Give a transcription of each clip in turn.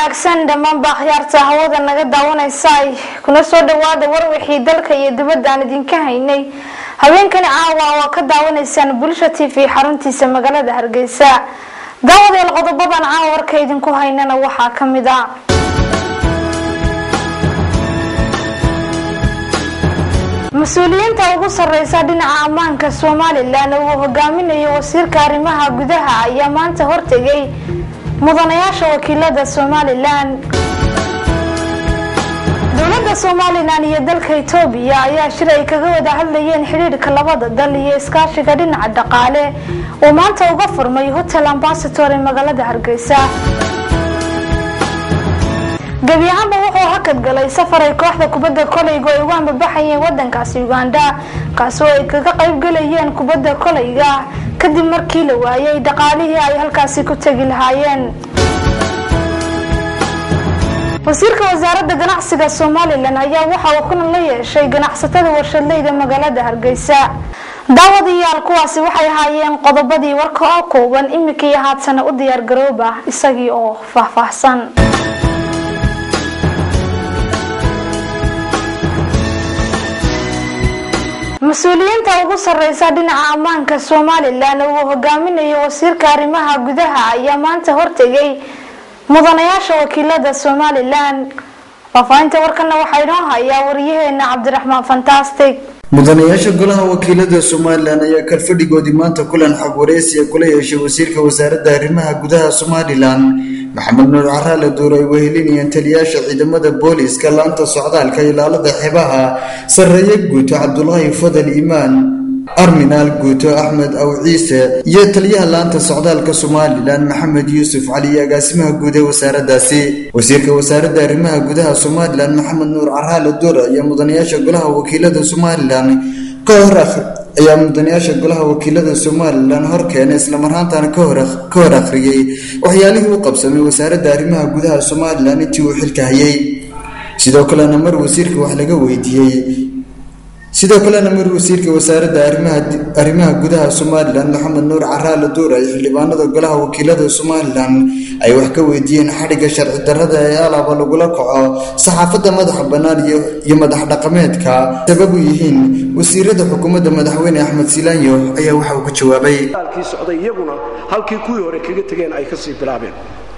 wanaagsan dhammaan baakhyaarta hawada naga daawanaysa kuna soo dhawaada war wixii dalka iyo dibadda aan idinka haynay habeenkani caawa waa ka daawanaysaan bulsha TV xaruntiisa magaalada Hargeysa daawadeel qodobadan caawa warka idinku haynana waxaa kamid ah mas'uuliyiinta ugu sareysa dhinaca ammaanka Soomaaliland oo hogaaminayo wasiirka arrimaha gudaha ayaa maanta hortagay mudanayaasha wakiilada Soomaaliland dowladda Soomaaliland iyo dalka Itoobiya ayaa shiray kaga wada hadlayeen xiriirka labada dal iyo iskaashiga dhinaca dhaqaale oo maanta uga furmay Hotel Ambassador ee magaalada Hargeysa gabiyaanba wuxuu hakad galay safar ay kooxda kubadda kolayga ay uga baxayeen wadankaasi Uganda kaasoo ay kaga qayb galayeen kubadda kolayga kadib markii la waayay dhaqaalihii ay halkaasi ku tagi lahaayeen wasiirka wasaaradda ganacsiga Soomaaliland ayaa waxa uu kulan la yeeshay ganacsatada warshadleyda magaalada Hargeysa daawadayaal kuwaasi waxay haayeen qodobadii warka oo kooban imikii haadsan u diyaar garooba isagii oo faahfaahsan mas'uuliyiinta ugu sareysa dhinaca ammaanka Soomaaliland oo hogaaminayo wasiirka arrimaha gudaha ayaa maanta hortagay mudanayaasha wakiilada Soomaaliland faafaynta warkana waxa inoo haya wariyaheena Cabdiraxmaan Fantastic mudanayaasha golaha wakiilada Soomaaliland ayaa kalfadhigoodii maanta kulan xog wareysi kula yeeshay wasiirka wasaaradda arrimaha gudaha Soomaaliland Maxamed Nuur Caraale Duuray wehelinayeen taliyaasha ciidamada booliska laanta socdaalka ilaalada xeebaha sareeye guuto Cabdullaahi Fadal Iimaan Arminaal guuto Axmed Aw Ciise iyo taliyaha laanta socdaalka Soomaaliland Maxamed Yuusuf Cali agaasimaha guud ee wasaaraddaasi wasiirka wasaaradda arrimaha gudaha Soomaaliland Maxamed Nuur Caraale Duuray iyo mudanayaasha golaha wakiilada Soomaaliland ayaa mudanayaasha golaha wakiilada Soomaaliland horkeenay isla marhaantan ka hor akhriyay waxyaalihii uu qabsamay wasaaradda arrimaha gudaha Soomaaliland intii uu xilka hayay sidoo kale mar wasiirka wax laga weydiiyay wasiirka wasaaradda arrimaha gudaha Soomaaliland Maxamed Nuur Caraale Duuray xildhibaanada golaha wakiilada Soomaaliland ay wax ka weydiiyeen xariga sharci darrada ee alaaba lagu la kaco saxaafadda madaxa bannaan iyo madax dhaqameedka sabab u yihiin wasiirada xukuumadda madaxweyne Axmed Silaanyo ayaa waxa uu ka jawaabay halkii socday iyaguna halkii kuwii hore kaga tageen ay ka sii bilaabeen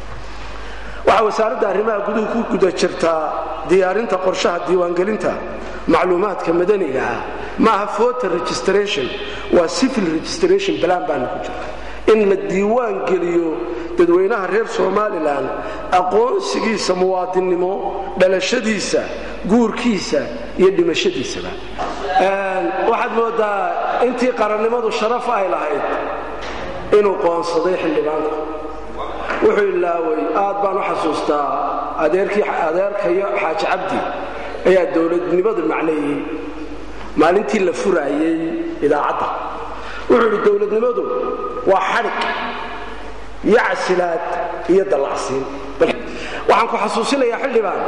waxa wasaaradda arrimaha gudaha ku guda jirtaa diyaarinta qorshaha diiwaangelinta macluumaadka madaniga ah maaha voter registration waa civil registration plan baan ku jirta in la diiwaan geliyo dadweynaha reer Soomaaliland aqoonsigiisa muwaadinimo dhalashadiisa guurkiisa iyo dhimashadiisa waxaad moodaa intii qarannimadu sharaf ay lahayd inuu qoonsaday xildhibaanka wuxuu ilaaway aad baan u xasuustaa adeerkayo xaaji cabdi ayaa dawladnimadu macneeyay maalintii la furaayay idaacadda wuxuu yidhi dawladnimadu waa xadhig iyo casilaad iyo dallacsiin waxaan ku xasuusinayaa xildhibaan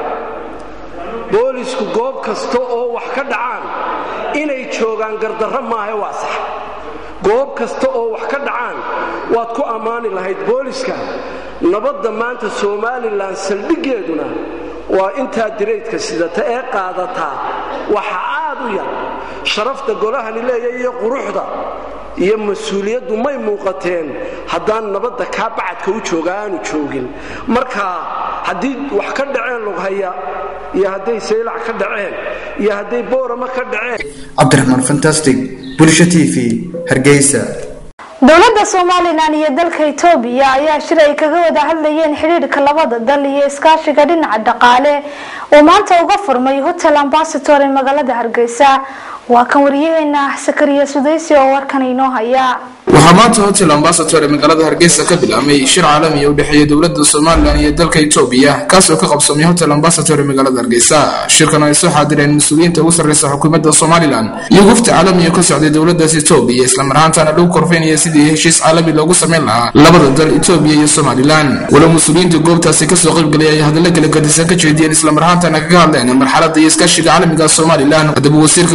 boolisku goob kasta oo wax ka dhacaan inay joogaan gardarro maaha waa sax goob kasta oo wax ka dhacaan waad ku ammaani lahayd booliska nabadda maanta Soomaaliland saldhigeeduna waa inta direedka sidata ee qaadata waxa aad u yar sharafta golahani leeyahay iyo quruxda iyo mas'uuliyaddu may muuqateen haddaan nabadda ka bacadka u joogaanu joogin marka haddii wax ka dhaceen lug haya iyo hadday Seylac ka dhaceen iyo hadday Boorama ka dhaceen Cabdiraxmaan Fantastic Bulsha TV Hargeysa dowladda Soomaaliland iyo dalka Itoobiya ayaa shiray kaga wada hadlayeen xiriirka labada dal iyo iskaashiga dhinaca dhaqaale oo maanta uga furmay Hotel Ambassador ee magaalada Hargeysa waa kan wariyaheena Sakariya Sudaysi oo warkan inoo haya waxaa maanta Hotel Ambassador ee magaalada Hargeysa ka bilaabmay shir caalami ah oo dhexeeya dowladda Soomaaliland iyo dalka Itoobiya kaas oo ka qabsamay Hotel Ambassador ee magaalada Hargeysa shirkan ay soo xaadireen mas'uuliyiinta ugu sareysa xukuumadda Soomaaliland iyo wafdi caalami ah oo ka socday dowladda Itoobiya isla marhaantana lagu korfeynaya sidii heshiis caalami loogu sameyn lahaa labada dal Itoobiya iyo Soomaaliland wala mas'uuliyiinta goobtaasi ka soo qayb galay hadallo kala gadisan ka jeediyeen isla marhaantana kaga hadleen marxaladda iskaashiga caalamiga Soomaaliland hadaba wasiirka wasaaradda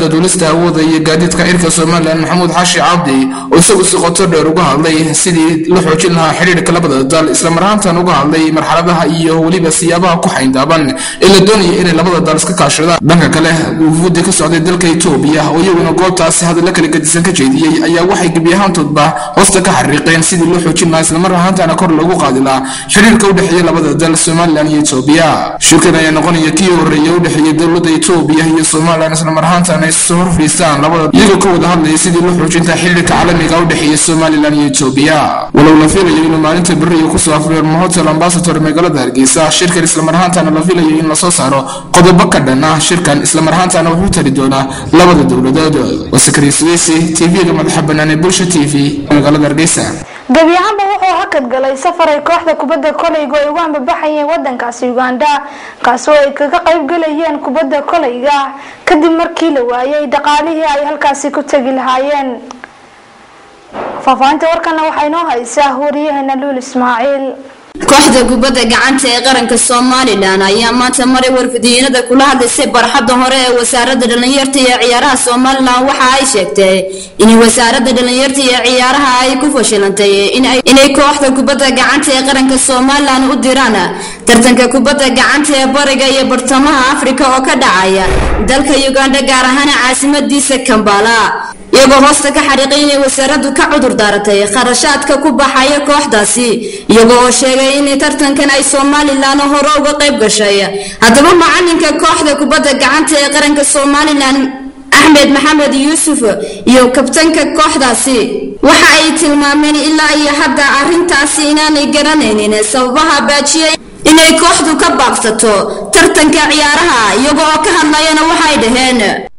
wasaaradda duulista hawada iyo gaadiidka cirka Soomaaliland Maxamuud Xaashi Cabdi oo isagu si qoto dheer uga hadlay sidii la xoojin lahaa xiriirka labada dal isla marhaantan uga hadlay marxaladaha iyo waliba siyaabaha ku xayndaaban ee la doonayo in labada dal iska kaashadaan dhanka kale wufuud ka socday dalka Itoobiya oo iyaguna goobtaasi hadal kala gadisan ka jeediyay ayaa waxay gabi ahaantoodba hoosta ka xariiqeen sidii loo xoojin lahaa isla marhaantan kor lagu qaadi lahaa xiriirka u dhaxeeya labada dal Soomaaliland iyo Itoobiya shirkan ayaa noqonaya kii horeeyay u dhaxeeya dawladda Itoobiya iyo Soomaaliland isla marhaantan ay soo horfiistaan labada iyagoo ka wada hadlaya sidii loo xoojin lahaa xiriirka caalamiga u dhaxeeya Soomaaliland iyo Itoobiya walow la filayo in maalinta bariyo ku soo afreermo hotel ambassador magaalada Hargeysa shirkan isla marhaantan la filayo in la soo saaro qodobo ka dhan ah shirkan isla marhaantan wuxuu tari doonaa labada dawladood wasakari Suwaysi TV-ga madaxa bannaan ee Bulsho TV magaalada Hargeysa gabi ahaanba wuxuu hakad galay safar ay kooxda kubadda kolayga ay uga ambabaxayeen wadankaasi Uganda kaasoo ay kaga qayb galayeen kubadda kolayga kadib markii la waayay dhaqaalihii ay halkaasi ku tagi lahaayeen faafaanta warkana waxay noo haysaa horiyaheena Luul Ismaaciil kooxda kubadda gacanta ee qaranka Soomaaliland ayaa maanta maray warfidiyeenada kula hadlaysay barxadda hore ee wasaaradda dhalinyarta iyo ciyaaraha Soomaaliland waxa ay sheegtay in wasaaradda dhalinyarta iyo ciyaaraha ay ku fashilantay inay kooxda kubadda gacanta ee qaranka Soomaaliland u diraan tartanka kubadda gacanta ee bariga iyo bartamaha Afrika oo ka dhacaya dalka Uganda gaar ahaan caasimadiisa Kampala iyagoo hoosta ka xariiqay inay wasaaraddu ka cudur daaratay kharashaadka ku baxaya kooxdaasi iyagoo sheegay in tartankan ay Soomaaliland hore uga qayb gashay haddaba macalinka kooxda kubadda gacanta ee qaranka Soomaaliland Ahmed Maxamed Yuusuf iyo kabtanka kooxdaasi waxa ay tilmaameen ilaa iyo hadda arrintaasi inaanay garanaynin sababaha baajiyay inay kooxdu ka baaqsato tartanka ciyaaraha iyagoo ka hadlayana waxay dhaheen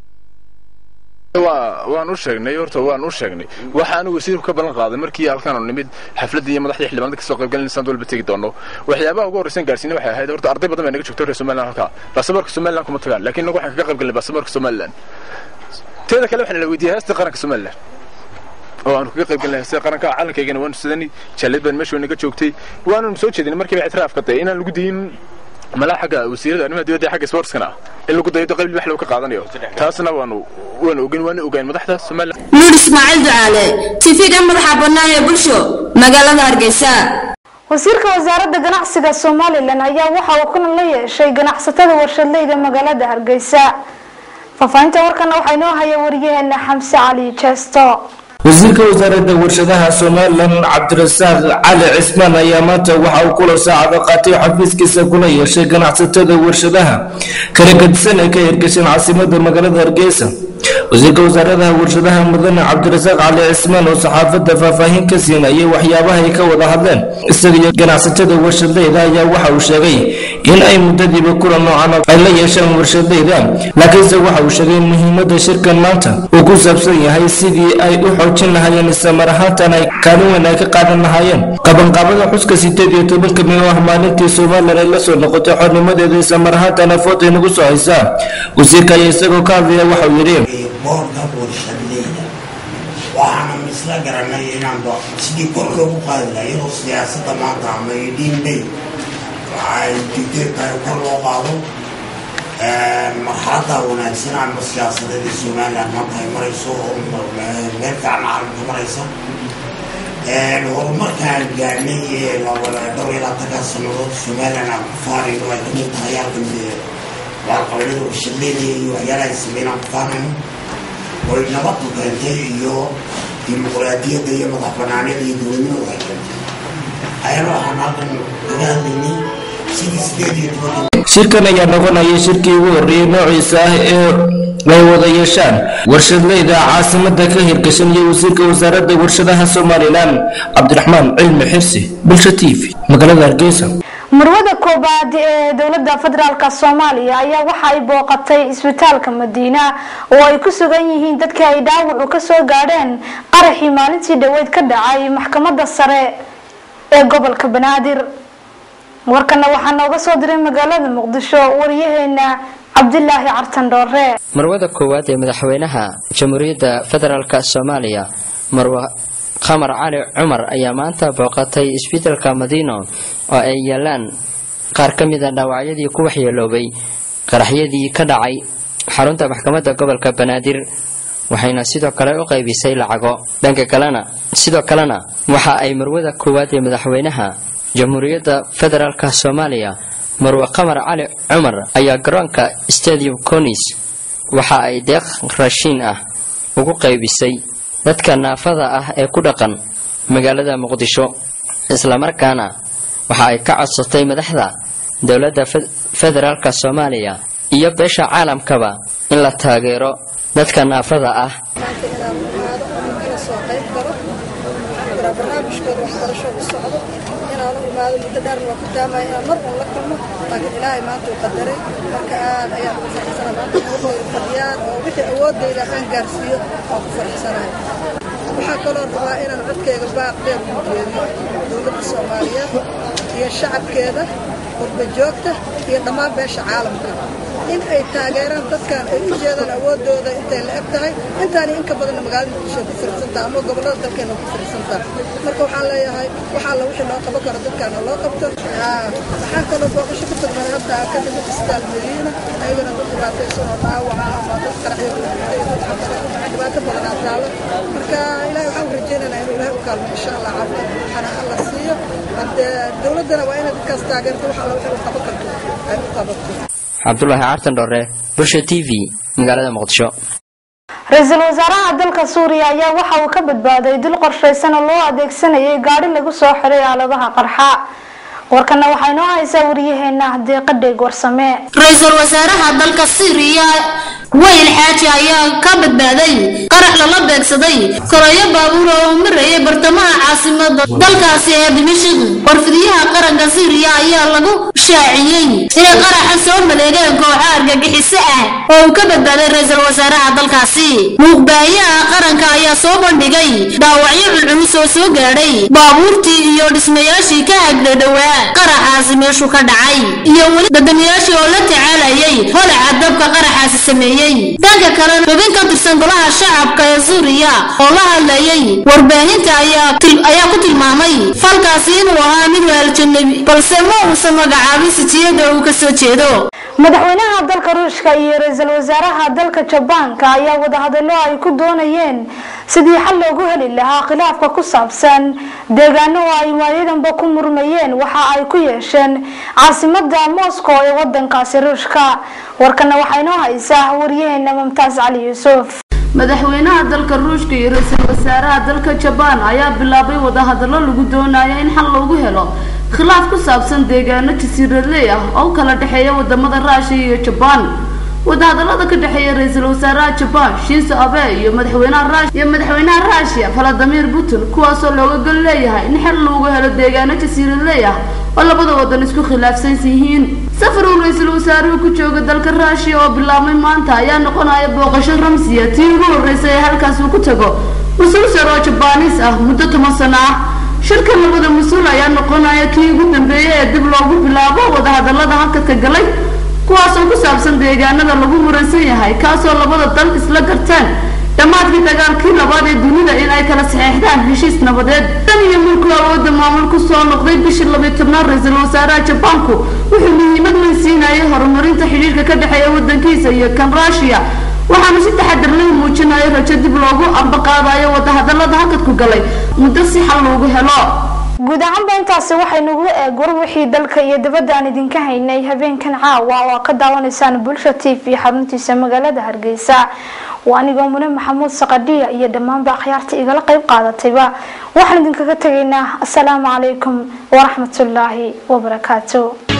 waan u sheegnay waxaan wasiirku ka balan qaaday markii halkan oo nimid xafladda iyo madaxda xildhibaanada ka soo qayb galinaysan dowladda tagi doono waxyaabaha ugu horeysan gaarsiinay waxay ahayd horta arday badan baa naga joogtay Soomaaliland halka baasaboorka Soomaaliland kuma tagaan laakiin nagu waxaan ka qayb galnay baasaboorka Soomaaliland teeda kale waxaan la weydiiyay heesta qaranka Soomaaliland oo aan ka qayb galnay heesta qaranka calankeygana waan sidani jaalid baan meesha naga joogtay waanu soo jeedinay markii ay ictiraaf ka tahay inaan lagu diin malaxaga wasiirada arrimaha dibadda xagga sportskana in lagu dayo qayb wax lagu ka qaadanayo taasna waanu ogaan madaxda Soomaaliland Luul Ismaaciil Ducaale TV-ga madaxa bannaan ee Bulsho magaalada Hargeysa wasiirka wasaaradda ganacsiga Soomaaliland ayaa waxa uu kulan la yeeshay ganacsatada warshadleyda magaalada Hargeysa faafahinta warkana waxay noo hayay wariyaheena Xamse Cali Jeesto wasiirka wasaaradda warshadaha Soomaaliland Cabdirasaaq Cali Cismaan ayaa maanta waxa uu kula saacado qaatay xafiiskiisa kula yeeshay ganacsatada warshadaha kala gadisan ee ka hirgashan caasimadda magaalada Hargeysa wasiirka wasaaradda warshadaha mudane Cabdirasaaq Cali Cismaan oo saxaafadda faahfaahin ka siinayay waxyaabaha ay ka wada hadleen isaga ganacsatada warshadleyda ayaa waxa uu sheegay in ay muddadiiba kulan noocan ay la yeeshaan warshadleyda laakiinse waxa uu sheegay muhiimadda shirkan maanta uu ku saabsan yahay sidii ay u xoojin lahaayeen isla marhaantan ay kaalin weyn ay ka qaadan lahaayeen qabanqaabada xuska 18 May oo maalintii Soomaaliland ay la soo noqotay xornimadeeda isla marhaantan footay nagu soo haysaa wasiirka ayaa isagoo ka hadlaya waxa uu yidhi boorka warshadleyda waxaana misla garanay inaan sidii kor loogu qaadi lahaa iyadoo siyaasadda maanta ama dhiinbay waxay digteertahay kor loo qaado marxaladda wanaagsan ama siyaasadeeda Soomaaliland maanta ay marayso oo meel fiican caalamka maraysa horumarkaan gaarnay ee dhowr sannadood Soomaaliland aan ku faanayno ay kamid tahay halkan warqabadada warshadleyda iyo waxyaalaha ay sameynaan ku faanayno oo nabaddu keentay iyo dimuqraadiyadda iyo madax banaanida iyo dowladnimadu ay keentay ayana waxaan halkan kaga hadlaynay shirkan ayaa noqonaya shirkii ugu horeeyay noociisa ah ee ay wada yeeshaan warshadleyda caasimadda ka hirgashan iyo wasiirka wasaaradda warshadaha Soomaaliland Cabdiraxmaan Cilmi Xirsi Bulsho TV magaalada Hargeysa marwada koobaad ee dawladda federaalka Soomaaliya ayaa waxa ay booqatay isbitaalka Madiina oo ay ku sugan yihiin dadka ay dhaawac ka soo gaadheen qaraxii maalintii dhaweyd ka dhacay maxkamadda sare ee gobolka Banaadir warkana waxaa nooga soo diray magaalada Muqdisho wariyaheena Cabdillaahi Cartan Doore marwada koowaad ee madaxweynaha Jamhuuriyadda Federaalka Soomaaliya Marwa Qamar Cali Cumar ayaa maanta booqatay isbitaalka Madiina oo ay yeelaan qaar ka mid ah dhaawacyadii ku waxyeeloobay qaraxyadii ka dhacay xarunta maxkamadda gobolka Banaadir waxayna sidoo kale u qaybisay lacago dhanka kalena waxa ay marwada koowaad ee madaxweynaha Jamhuuriyadda Federaalka Soomaaliya Marwa Qamar Cali Cumar ayaa garoonka Stadium Konis waxa ay deeq raashin ah ugu qaybisay dadka naafada ah ee ku dhaqan magaalada Muqdisho isla markaana waxa ay ka codsatay madaxda dawladda federaalka Soomaaliya iyo beesha caalamkaba in la taageero dadka naafada ah waxaa kaloo rabaa inaan codkayga baaq dheer ku jeediyo dowladda Soomaaliyeed iyo shacabkeeda qurba joogta iyo dhammaan beesha caalamka in ay taageeraan dadkan ay u jeedaan awoodooda intay la eg tahay intaani in ka badan magaalada Muqdisho ku fiirsantaa ama gobolada dalkeena ku fiirsantaa marka waxaan leeyahay waxaa la wixii loo qaban karo dadkan loo qabto waxaan kaloo booqasho ku tagnay hadda ka dib isbitaal Madiina ayagana dad dhibaataysan oo dhaawaca ama dad qarxay dhibaato badan taalo marka ilaahay waxaan rajaynaynaa inuu ilaahay u kaalmo insha Allah caafimaad waxana Allah siiyo dawladana waa inay dadkaas taageerto waxa la wixii qaban karto ay u qabato Abdullahi Artan Dore Bulsha TV magaalada Muqdisho Ra'iisul Wasaaraha dalka Suuriya ayaa waxa uu ka badbaaday dil qorshaysan oo loo adeegsanayay gaari lagu soo xiray aaladaha qarxa warkana waxa inoo haysaa wariyaheena deeqadeeg warsame Ra'iisul Wasaaraha dalka Suuriya Wayl Xaaji ayaa ka badbaaday qarax la beegsaday koroyo baabuur oo marayay bartamaha caasimadda dalkaasi ee Dimashq warfidiyaha qaranka Suuriya ayaa lagu shaaciyay in qaraxa soo maleegay kooxo argagixiso ah oo ka badbaaday Ra'iisul Wasaaraha dalkaasi muqbayaha qaranka ayaa soo bandhigay dhaawacyo culus oo soo gaaray baabuurtii iyo dhismayaashii ka agdhawaa qaraxaasi meeshu ka dhacay iyo wali dadamiyaashii oo la tacaalayay holaca dabka qaraxaasi sameeyay danka kale xubin ka tirsan golaha shacabka ee Suuriya oo la hadlayay warbaahinta ayaa ku tilmaamay falkaasi inuu ahaa mid waaljannabi balse ma uusan magacaabin sitiyada uu ka soo jeedo madaxweynaha dalka Ruushka iyo ra'iisul wasaaraha dalka Jabaanka ayaa wada hadallo ay ku doonayeen sidii xal loogu heli lahaa khilaafka ku saabsan deegaano ay waayadanba ku murmayeen waxa ay ku yeesheen caasimadda Moscow ee wadankaasi Ruushka warkana waxa inoo haysaa wariyaheena Mumtaaz Cali Yuusuf madaxweynaha dalka Ruushka iyo ra'iisul wasaaraha dalka Jabaan ayaa bilaabay wada hadallo lagu doonayo in xal loogu helo khilaaf ku saabsan deegaano jasiiradley ah oo kala dhaxeeya wadamada Ruushka iyo Jabaan wada hadallada ka dhaxeeya ra'iisul wasaaraha Jabaan Shinzo Abe iyo madaxweynaha Ruushka Vladimir Putin kuwaas oo looga gal leeyahay in xal loogu helo deegaano jasiiradley ah oo labada wadan isku khilaafsan yihiin safar uu ra'iisul wasaaruhu ku jooga dalka Ruushka oo bilaabmay maanta ayaa noqonaya booqasho ramsiya tii ugu horeysay halkaas uu ku tago mas'uul sare oo Jabaanis ah muddo 10 sano ah shirka labada mas'uul ayaa noqonaya kii ugu dambeeyay ee dib loogu bilaabo wada hadallada halka ka galay kuwaas oo ku saabsan deegaanada lagu muransan yahay kaas oo labada dal isla gartaan dhammaadkii dagaalkii labaad ee dunida in ay kala saxeexdaan heshiis nabadeed tan iyo markuu awoodda maamulku soo noqday bishii 12 ra'iisul wasaaraha Jabaanku wuxuu muhiimad weyn siinayay horumarinta xiriirka ka dhaxeeya wadankiisa iyo kan Ruushka waxaana si taxadar leh muujinayay rajo dib loogu ambaqaadayo wada hadallada halka ku galay muddo si xal loogu helo guud ahaan intaasi waxaynu ugu eegwar wixii dalka iyo dibadda aan idinka haynay habeenkan caawa oo ka daawanaysaan Bulsha TV xaruntiisa magaalada Hargeysa waanigoo Mune Maxamuud Saqadiya iyo dhammaan akhyaarta igala qayb qaadatayba waxaan idinkaga tagaynaa assalaamu calaykum wa rahmatullaahi wa barakaatuh